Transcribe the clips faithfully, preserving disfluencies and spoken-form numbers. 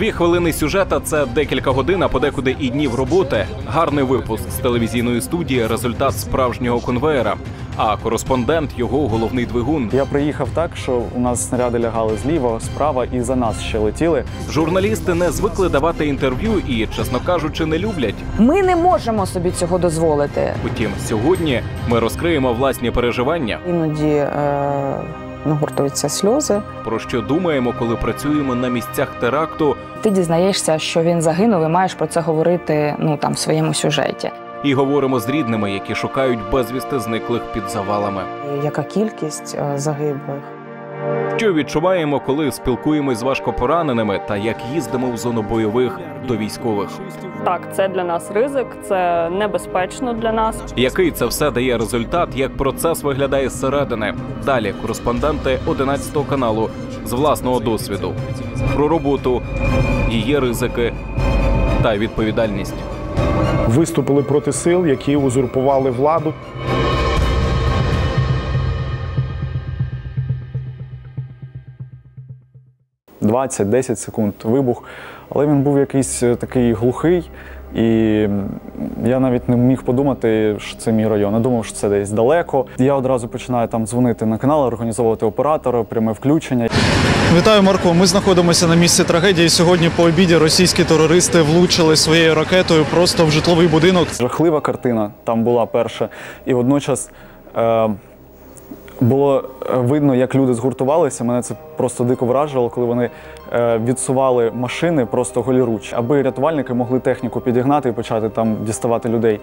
Дві хвилини сюжета – це декілька годин, а подекуди і днів роботи. Гарний випуск з телевізійної студії – результат справжнього конвеєра. А кореспондент – його головний двигун. Я приїхав так, що у нас снаряди лягали зліва, справа і за нас ще летіли. Журналісти не звикли давати інтерв'ю і, чесно кажучи, не люблять. Ми не можемо собі цього дозволити. Утім, сьогодні ми розкриємо власні переживання. Іноді е нагортуються сльози. Про що думаємо, коли працюємо на місцях теракту. Ти дізнаєшся, що він загинув, і маєш про це говорити, ну, там, в своєму сюжеті. І говоримо з рідними, які шукають безвісти зниклих під завалами. Яка кількість е загиблих? Що відчуваємо, коли спілкуємось з важкопораненими та як їздимо в зону бойових до військових. Так, це для нас ризик, це небезпечно для нас. Який це все дає результат, як процес виглядає зсередини. Далі кореспонденти одинадцятого каналу з власного досвіду. Про роботу, її ризики та відповідальність. Виступили проти сил, які узурпували владу. двадцять-десять секунд вибух, але він був якийсь такий глухий, і я навіть не міг подумати, що це мій район. Я думав, що це десь далеко. Я одразу починаю там дзвонити на канал, організовувати оператора, пряме включення. Вітаю, Марко. Ми знаходимося на місці трагедії. Сьогодні по обіді російські терористи влучили своєю ракетою просто в житловий будинок. Жахлива картина там була перша, і водночас е було видно, як люди згуртувалися. Мене це просто дико вражувало, коли вони відсували машини просто голіруч, аби рятувальники могли техніку підігнати і почати там діставати людей.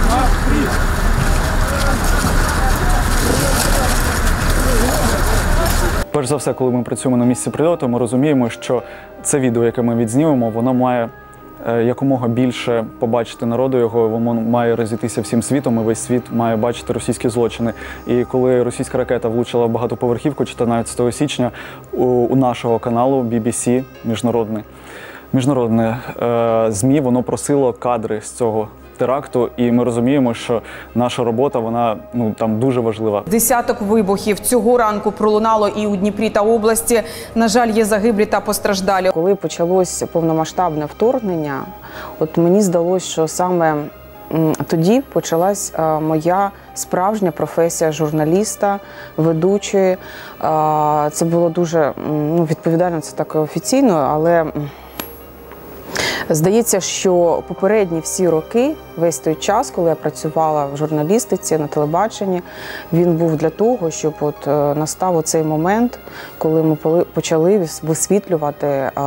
Перш за все, коли ми працюємо на місці прильоту, ми розуміємо, що це відео, яке ми відзнімемо, воно має якомога більше побачити народу його, воно має розійтися всім світом, і весь світ має бачити російські злочини. І коли російська ракета влучила в багатоповерхівку чотирнадцятого січня у, у нашого каналу бі бі сі, міжнародне, міжнародне е, ЗМІ, воно просило кадри з цього теракту, і ми розуміємо, що наша робота, вона, ну, там дуже важлива. Десяток вибухів цього ранку пролунало і у Дніпрі та області. На жаль, є загиблі та постраждалі. Коли почалось повномасштабне вторгнення, от мені здалося, що саме тоді почалась моя справжня професія журналіста, ведучої. Це було дуже, ну, відповідально, це так офіційно, але здається, що попередні всі роки, весь той час, коли я працювала в журналістиці, на телебаченні, він був для того, щоб от настав оцей момент, коли ми почали висвітлювати а,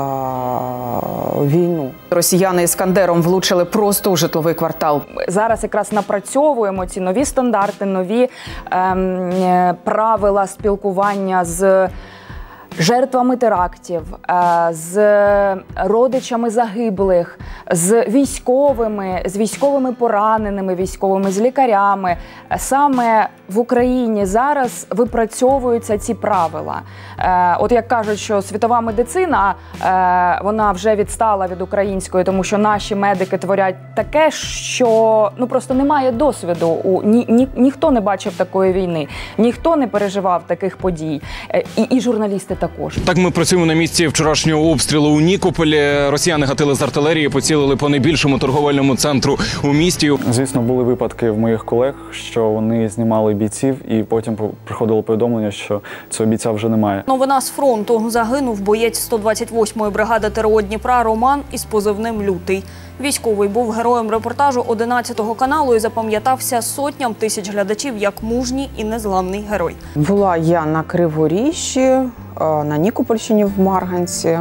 війну. Росіяни іскандером влучили просто у житловий квартал. Зараз якраз напрацьовуємо ці нові стандарти, нові ем, правила спілкування з жертвами терактів, з родичами загиблих, з військовими, з військовими пораненими, військовими, з лікарями. Саме в Україні зараз випрацьовуються ці правила. От як кажуть, що світова медицина, вона вже відстала від української, тому що наші медики творять таке, що, ну, просто немає досвіду. У, ні, ні, ніхто не бачив такої війни, ніхто не переживав таких подій. І, і журналісти також. Так, ми працюємо на місці вчорашнього обстрілу у Нікополі. Росіяни гатили з артилерії, поцілили по найбільшому торговельному центру у місті. Звісно, були випадки в моїх колег, що вони знімали бійців, і потім приходило повідомлення, що цього бійця вже немає. Новина з фронту. Загинув боєць сто двадцять восьмої бригади ТРО Дніпра Роман із позивним «Лютий». Військовий був героєм репортажу одинадцятого каналу і запам'ятався сотням тисяч глядачів як мужній і незламний герой. Була я на Криворіжжі, на Нікопольщині в Марганці,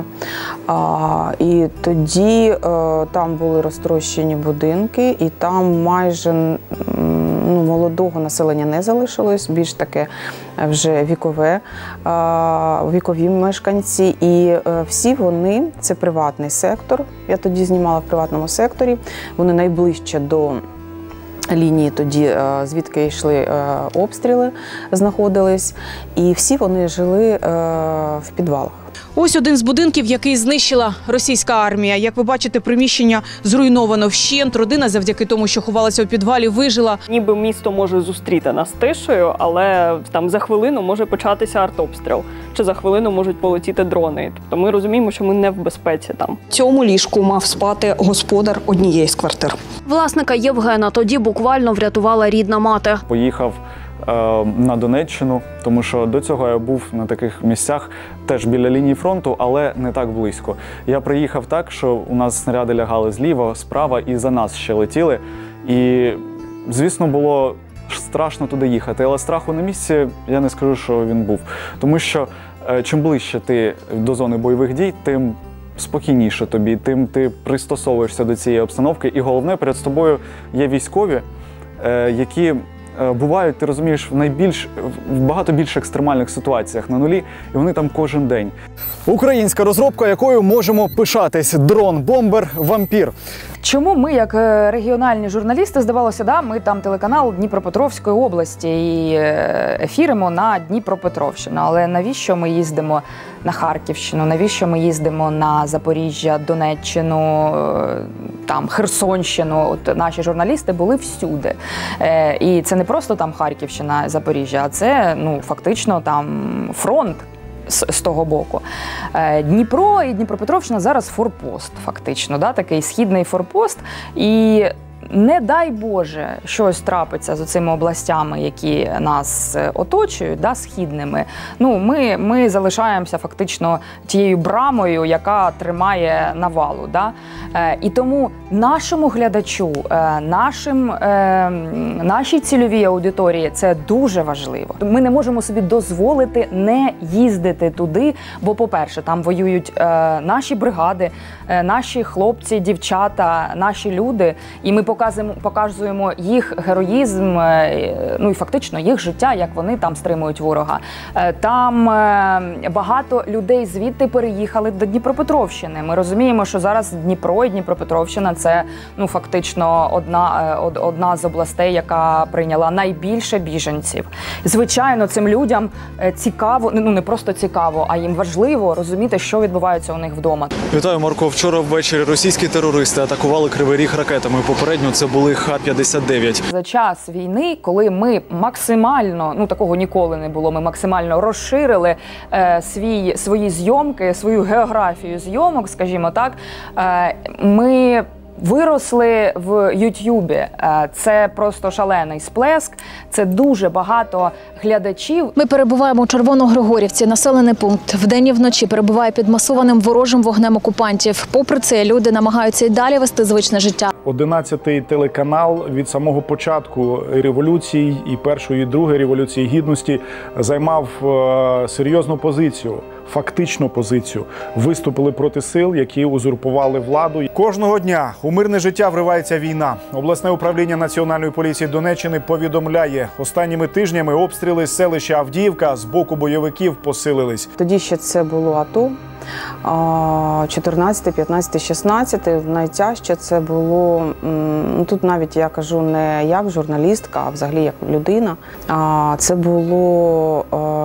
і тоді там були розтрощені будинки, і там майже, ну, молодого населення не залишилось, більш таке вже вікове, вікові мешканці. І всі вони, це приватний сектор, я тоді знімала в приватному секторі, вони найближче до лінії тоді, звідки йшли обстріли, знаходились, і всі вони жили в підвалах. Ось один з будинків, який знищила російська армія. Як ви бачите, приміщення зруйновано вщент. Родина завдяки тому, що ховалася у підвалі, вижила. Ніби місто може зустріти нас тишею, але там за хвилину може початися артобстріл, чи за хвилину можуть полетіти дрони. Тобто ми розуміємо, що ми не в безпеці там. В цьому ліжку мав спати господар однієї з квартир. Власника Євгена тоді буквально врятувала рідна мати. Поїхав е, на Донеччину, тому що до цього я був на таких місцях, теж біля лінії фронту, але не так близько. Я приїхав так, що у нас снаряди лягали зліва, справа і за нас ще летіли. І, звісно, було страшно туди їхати, але страху на місці я не скажу, що він був. Тому що е, чим ближче ти до зони бойових дій, тим спокійніше тобі, тим ти пристосовуєшся до цієї обстановки. І головне, перед тобою є військові, е, які е, бувають, ти розумієш, в найбільш, в багато більш екстремальних ситуаціях на нулі, і вони там кожен день. Українська розробка, якою можемо пишатись. Дрон-бомбер «Вампір». Чому ми, як е, регіональні журналісти, здавалося, да, ми там телеканал Дніпропетровської області і е, ефіримо на Дніпропетровщину. Але навіщо ми їздимо на Харківщину, навіщо ми їздимо на Запоріжжя, Донеччину, е, там Херсонщину? От наші журналісти були всюди. Е, і це не просто там Харківщина, Запоріжжя, а це ну, фактично там фронт. З, з того боку. Е, Дніпро і Дніпропетровщина зараз форпост, фактично, да, такий східний форпост. І не дай Боже, щось трапиться з цими областями, які нас оточують, да, східними. Ну, ми, ми залишаємося фактично тією брамою, яка тримає навалу. Да? Е, і тому нашому глядачу, е, нашим, е, нашій цільовій аудиторії це дуже важливо. Ми не можемо собі дозволити не їздити туди, бо, по-перше, там воюють е, наші бригади, е, наші хлопці, дівчата, наші люди, і ми показуємо, показуємо їх героїзм, ну і фактично їх життя, як вони там стримують ворога. Там багато людей звідти переїхали до Дніпропетровщини. Ми розуміємо, що зараз Дніпро і Дніпропетровщина – це ну, фактично одна, одна з областей, яка прийняла найбільше біженців. Звичайно, цим людям цікаво, ну не просто цікаво, а їм важливо розуміти, що відбувається у них вдома. Вітаю, Марко. Вчора ввечері російські терористи атакували Кривий Ріг ракетами. Попередньо це були Х п'ятдесят дев'ять. За час війни, коли ми максимально, ну такого ніколи не було, ми максимально розширили е, свій, свої зйомки, свою географію зйомок, скажімо так, е, ми виросли в Ют'юбі. Це просто шалений сплеск, це дуже багато глядачів. Ми перебуваємо у Червоногригорівці, населений пункт. Вдень і вночі перебуває під масованим ворожим вогнем окупантів. Попри це, люди намагаються й далі вести звичне життя. одинадцятий телеканал від самого початку революції і першої, і другої революції гідності займав е, серйозну позицію. Фактичну позицію. Виступили проти сил, які узурпували владу. Кожного дня у мирне життя вривається війна. Обласне управління Національної поліції Донеччини повідомляє, останніми тижнями обстріли селища Авдіївка з боку бойовиків посилились. Тоді ще це було АТО. чотирнадцятий, п'ятнадцятий, шістнадцятий. Найтяжче це було, ну тут навіть я кажу не як журналістка, а взагалі як людина. Це було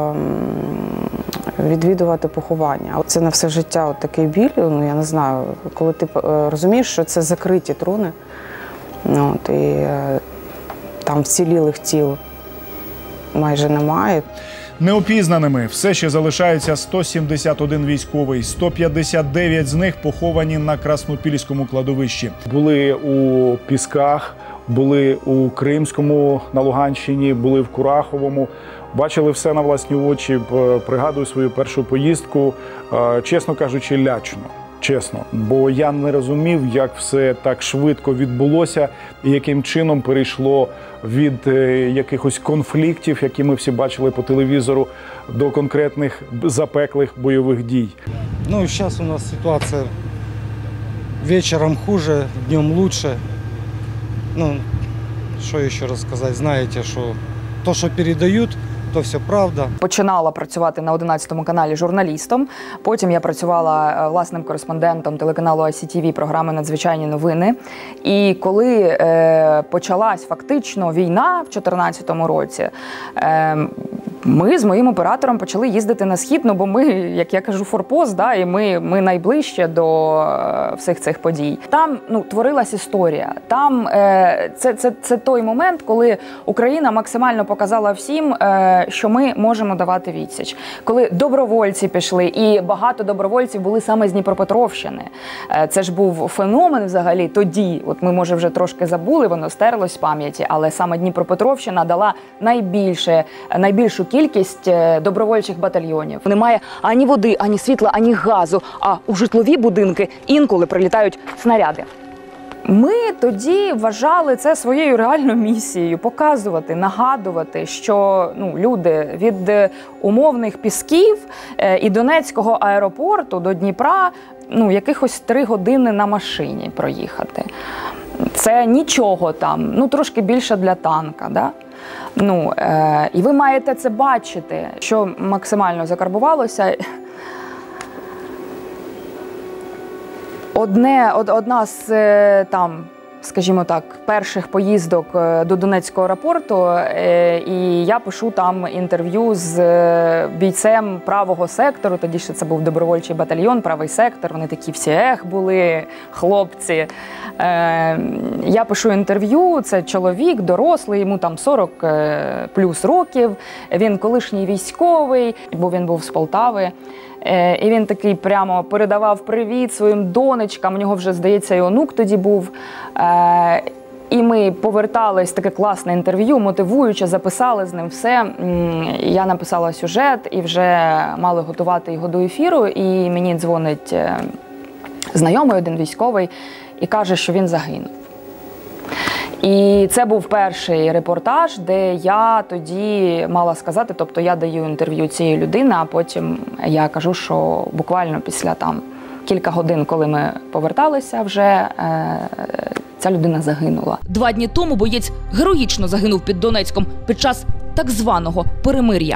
відвідувати поховання. Це на все життя от такий біль, ну я не знаю, коли ти розумієш, що це закриті труни, от, і там вцілілих тіл майже немає. Неопізнаними все ще залишаються сто сімдесят один військовий, сто п'ятдесят дев'ять з них поховані на Краснопільському кладовищі. Були у Пісках, були у Кримському, на Луганщині, були в Кураховому. Бачили все на власні очі, пригадую свою першу поїздку, чесно кажучи, лячно. Чесно, бо я не розумів, як все так швидко відбулося і яким чином перейшло від якихось конфліктів, які ми всі бачили по телевізору, до конкретних запеклих бойових дій. Ну, зараз у нас ситуація вечором хуже, днем лучше. Ну, що ще раз сказати, знаєте, що то, що передають, то все правда. Починала працювати на одинадцятому каналі журналістом. Потім я працювала власним кореспондентом телеканалу ай сі ті ві програми «Надзвичайні новини». І коли е, почалась фактично війна в чотирнадцятому році, е, ми з моїм оператором почали їздити на схід, ну бо ми, як я кажу, форпост, да, і ми, ми найближче до е, всіх цих подій. Там ну, творилась історія. Там е, це, це, це той момент, коли Україна максимально показала всім, е, що ми можемо давати відсіч. Коли добровольці пішли, і багато добровольців були саме з Дніпропетровщини. Е, це ж був феномен взагалі тоді. От ми, може, вже трошки забули, воно стерлось з пам'яті, але саме Дніпропетровщина дала найбільше, найбільшу кількість добровольчих батальйонів. Немає ані води, ані світла, ані газу, а у житлові будинки інколи прилітають снаряди. Ми тоді вважали це своєю реальною місією – показувати, нагадувати, що ну, люди від умовних Пісків і Донецького аеропорту до Дніпра ну, якихось три години на машині проїхати. Це нічого там, ну трошки більше для танка, да? Ну, е, і ви маєте це бачити, що максимально закарбувалося. Одне, од, одна з там, скажімо так, перших поїздок до Донецького аеропорту, е, і я пишу там інтерв'ю з бійцем правого сектору, тоді ще це був добровольчий батальйон, правий сектор, вони такі всі ех були, хлопці. Е, я пишу інтерв'ю, це чоловік, дорослий, йому там сорок плюс років, він колишній військовий, бо він був з Полтави. І він такий прямо передавав привіт своїм донечкам, у нього вже, здається, і онук тоді був. І ми повертались, таке класне інтерв'ю, мотивуюче, записали з ним все. Я написала сюжет і вже мали готувати його до ефіру, і мені дзвонить знайомий, один військовий, і каже, що він загинув. І це був перший репортаж, де я тоді мала сказати, тобто я даю інтерв'ю цієї людини, а потім я кажу, що буквально після там кілька годин, коли ми поверталися, вже е, ця людина загинула. Два дні тому боєць героїчно загинув під Донецьком під час так званого перемир'я.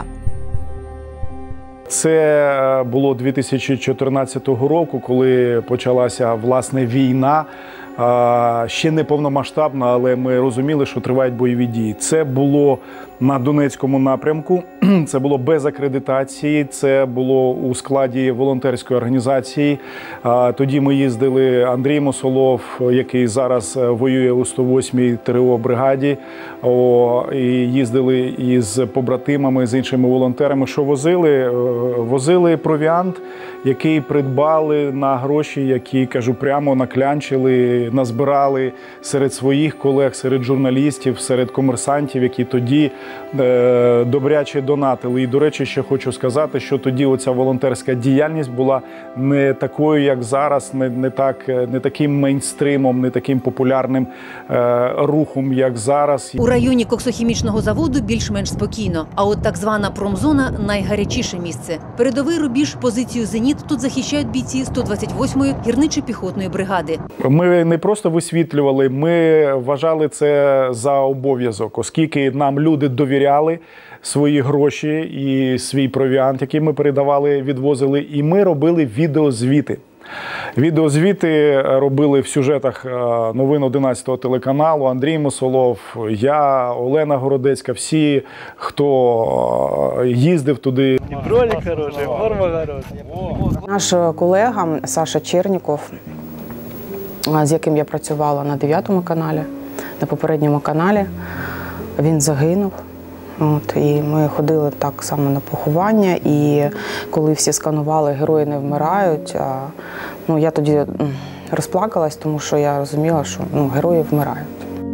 Це було дві тисячі чотирнадцятого року, коли почалася, власне, війна. Ще не повномасштабна, але ми розуміли, що тривають бойові дії. Це було на Донецькому напрямку, це було без акредитації, це було у складі волонтерської організації. Тоді ми їздили, Андрій Мосолов, який зараз воює у сто восьмій ТРО бригаді, і їздили із побратимами, з іншими волонтерами. Що возили? Возили провіант, який придбали на гроші, які, кажу, прямо наклянчили, назбирали серед своїх колег, серед журналістів, серед комерсантів, які тоді е, добряче донатили. І, до речі, ще хочу сказати, що тоді оця волонтерська діяльність була не такою, як зараз, не, не, так, не таким мейнстримом, не таким популярним е, рухом, як зараз. У районі коксохімічного заводу більш-менш спокійно, а от так звана промзона – найгарячіше місце. Передовий рубіж, позицію «Зеніт» тут захищають бійці сто двадцять восьмої гірничо-піхотної бригади. Ми не просто висвітлювали, ми вважали це за обов'язок, оскільки нам люди довіряли свої гроші і свій провіант, який ми передавали, відвозили, і ми робили відеозвіти. Відеозвіти робили в сюжетах новин одинадцятого телеканалу, Андрій Мосолов, я, Олена Городецька, всі, хто їздив туди. Ролик хороший, форма хороша. Наш колега Саша Черніков, з яким я працювала на дев'ятому каналі, на попередньому каналі, він загинув. От, і ми ходили так само на поховання, і коли всі сканували «Герої не вмирають», а, ну, я тоді розплакалась, тому що я розуміла, що ну, герої вмирають.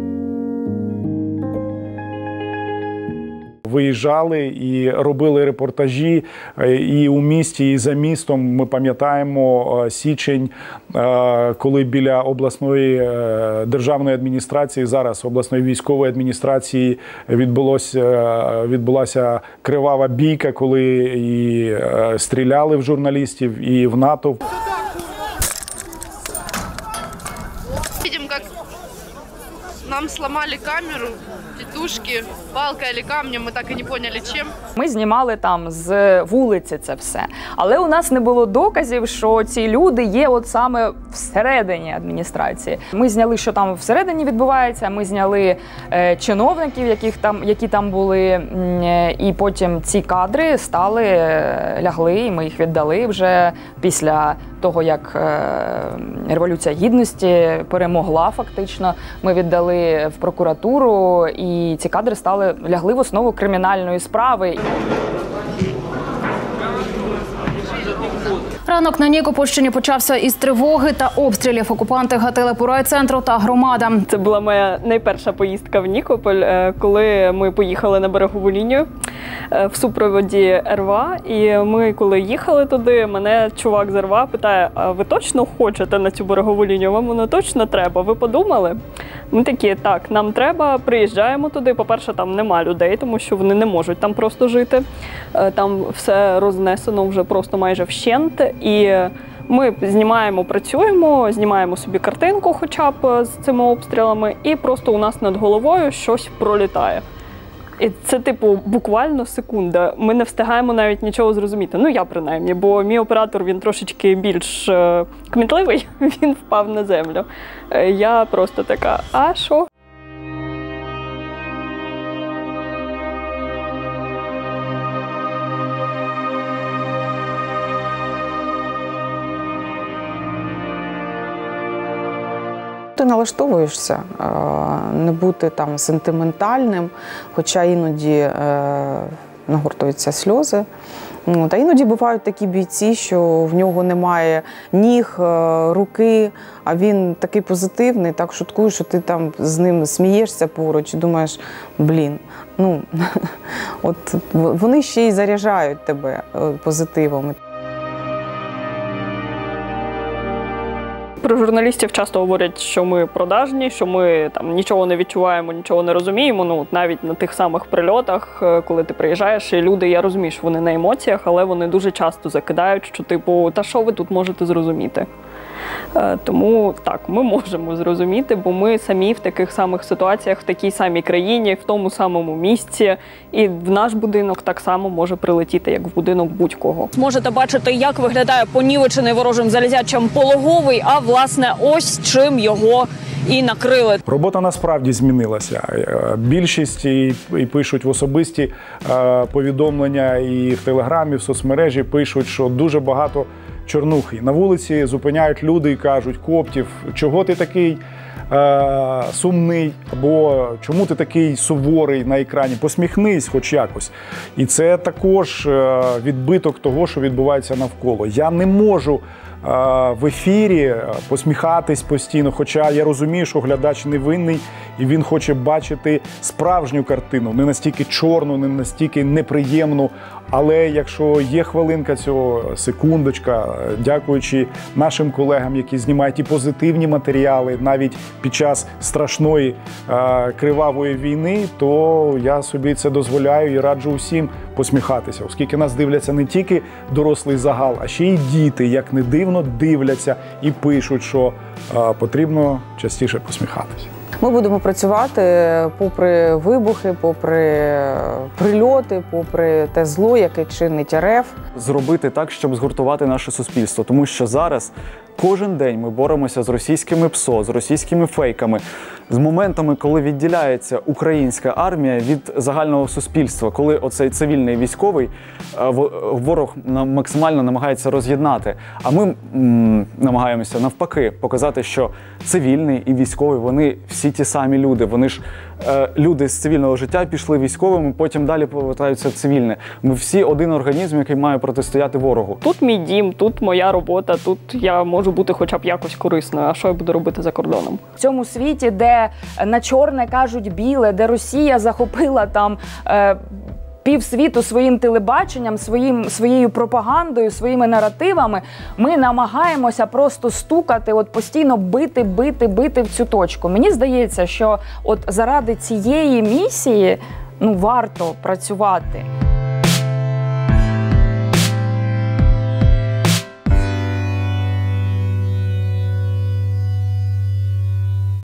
Виїжджали і робили репортажі і у місті, і за містом. Ми пам'ятаємо січень, коли біля обласної державної адміністрації, зараз обласної військової адміністрації, відбулося, відбулася кривава бійка, коли і стріляли в журналістів, і в натовп. Видим, как нам сломали камеру, тітушки, палкою або камнем, ми так і не поняли, чим. Ми знімали там з вулиці це все. Але у нас не було доказів, що ці люди є от саме всередині адміністрації. Ми зняли, що там всередині відбувається, ми зняли е, чиновників, яких там, які там були, е, і потім ці кадри стали, е, лягли, і ми їх віддали вже після того, як е, Революція Гідності перемогла фактично. Ми віддали в прокуратуру, і ці кадри стали, лягли в основу кримінальної справи. Ранок на Нікопольщині почався із тривоги та обстрілів. Окупанти гатили по райцентру та громадам. Це була моя найперша поїздка в Нікополь, коли ми поїхали на берегову лінію в супроводі РВА. І ми, коли їхали туди, мене чувак з РВА питає: а ви точно хочете на цю берегову лінію? Вам воно точно треба? Ви подумали? Ми такі: так, нам треба, приїжджаємо туди. По-перше, там нема людей, тому що вони не можуть там просто жити. Там все рознесено вже просто майже вщент. І ми знімаємо, працюємо, знімаємо собі картинку хоча б з цими обстрілами, і просто у нас над головою щось пролітає. І це, типу, буквально секунда. Ми не встигаємо навіть нічого зрозуміти. Ну, я принаймні, бо мій оператор, він трошечки більш е, кмітливий, він впав на землю. Е, я просто така: а що? Ти налаштовуєшся не бути там сентиментальним, хоча іноді нагортуються сльози. Та іноді бувають такі бійці, що в нього немає ніг, руки, а він такий позитивний, так шуткує, що ти там з ним смієшся поруч і думаєш: блін, ну, от вони ще й заряджають тебе позитивом. Про журналістів часто говорять, що ми продажні, що ми там нічого не відчуваємо, нічого не розуміємо. Ну, навіть на тих самих прильотах, коли ти приїжджаєш, і люди, я розумію, що вони на емоціях, але вони дуже часто закидають, що типу: та що ви тут можете зрозуміти? Тому так, ми можемо зрозуміти, бо ми самі в таких самих ситуаціях, в такій самій країні, в тому самому місці. І в наш будинок так само може прилетіти, як в будинок будь-кого. Можете бачити, як виглядає понівечений ворожим залізячим Пологовий, а власне ось чим його і накрили. Робота насправді змінилася. Більшість і, і пишуть в особисті е, повідомлення, і в Телеграмі, в соцмережі пишуть, що дуже багато чорнухи. На вулиці зупиняють люди і кажуть: Коптів, чого ти такий е, сумний, або чому ти такий суворий на екрані? Посміхнись хоч якось. І це також е, відбиток того, що відбувається навколо. Я не можу в ефірі посміхатись постійно, хоча я розумію, що глядач невинний і він хоче бачити справжню картину, не настільки чорну, не настільки неприємну. Але якщо є хвилинка цього, секундочка, дякуючи нашим колегам, які знімають і позитивні матеріали навіть під час страшної е, кривавої війни, то я собі це дозволяю і раджу усім посміхатися, оскільки нас дивляться не тільки дорослий загал, а ще й діти, як не дивно, дивляться і пишуть, що е, потрібно частіше посміхатися. Ми будемо працювати попри вибухи, попри прильоти, попри те зло, яке чинить РФ. Зробити так, щоб згуртувати наше суспільство. Тому що зараз кожен день ми боремося з російськими ПСО, з російськими фейками, з моментами, коли відділяється українська армія від загального суспільства, коли оцей цивільний військовий ворог максимально намагається роз'єднати. А ми м, намагаємося навпаки показати, що цивільний і військовий, вони всі ті самі люди. Вони ж е, люди з цивільного життя пішли військовими, потім далі повертаються в цивільне. Ми всі один організм, який має протистояти ворогу. Тут мій дім, тут моя робота, тут я можу бути хоча б якось корисною. А що я буду робити за кордоном? В цьому світі, де на чорне кажуть біле, де Росія захопила там е, півсвіту своїм телебаченням, своїм, своєю пропагандою, своїми наративами, ми намагаємося просто стукати, от постійно бити, бити, бити в цю точку. Мені здається, що от заради цієї місії, ну, варто працювати.